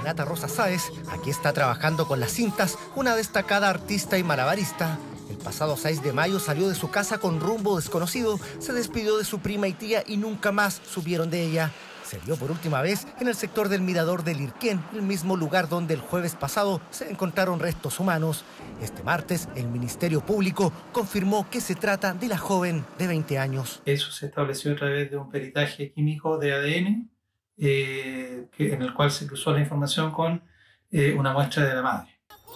Renata Rosas Sáez, aquí está trabajando con las cintas, una destacada artista y malabarista. El pasado 6 de mayo salió de su casa con rumbo desconocido, se despidió de su prima y tía y nunca más supieron de ella. Se vio por última vez en el sector del Mirador del Lirquén, el mismo lugar donde el jueves pasado se encontraron restos humanos. Este martes, el Ministerio Público confirmó que se trata de la joven de 20 años. Eso se estableció a través de un peritaje químico de ADN, en el cual se cruzó la información con una muestra de la madre.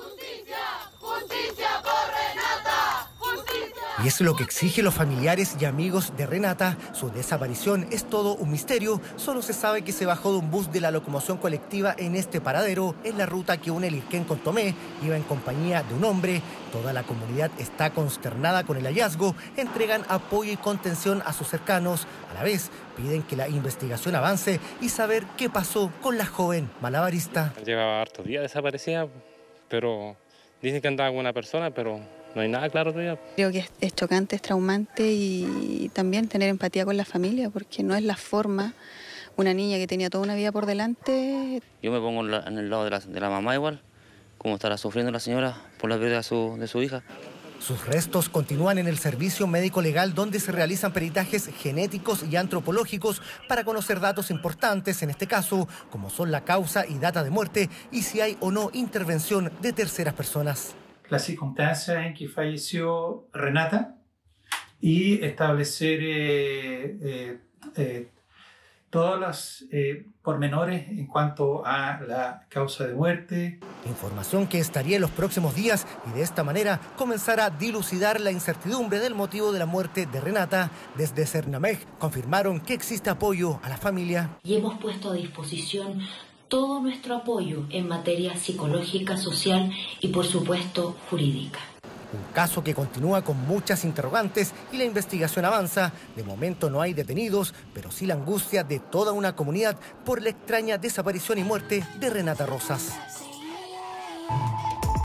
Y es lo que exigen los familiares y amigos de Renata. Su desaparición es todo un misterio. Solo se sabe que se bajó de un bus de la locomoción colectiva en este paradero, en la ruta que une Lirquén con Tomé. Iba en compañía de un hombre. Toda la comunidad está consternada con el hallazgo. Entregan apoyo y contención a sus cercanos. A la vez, piden que la investigación avance y saber qué pasó con la joven malabarista. Llevaba hartos días desaparecida, pero dicen que andaba con una persona, pero no hay nada claro todavía. Creo que es chocante, es traumante y también tener empatía con la familia, porque no es la forma. Una niña que tenía toda una vida por delante. Yo me pongo en el lado de la mamá igual, como estará sufriendo la señora por la pérdida de su hija. Sus restos continúan en el servicio médico legal, donde se realizan peritajes genéticos y antropológicos para conocer datos importantes, en este caso, como son la causa y data de muerte y si hay o no intervención de terceras personas. Las circunstancias en que falleció Renata y establecer todos los pormenores en cuanto a la causa de muerte. Información que estaría en los próximos días y de esta manera comenzar a dilucidar la incertidumbre del motivo de la muerte de Renata. Desde Cernamej confirmaron que existe apoyo a la familia. Y hemos puesto a disposición todo nuestro apoyo en materia psicológica, social y, por supuesto, jurídica. Un caso que continúa con muchas interrogantes y la investigación avanza. De momento no hay detenidos, pero sí la angustia de toda una comunidad por la extraña desaparición y muerte de Renata Rosas.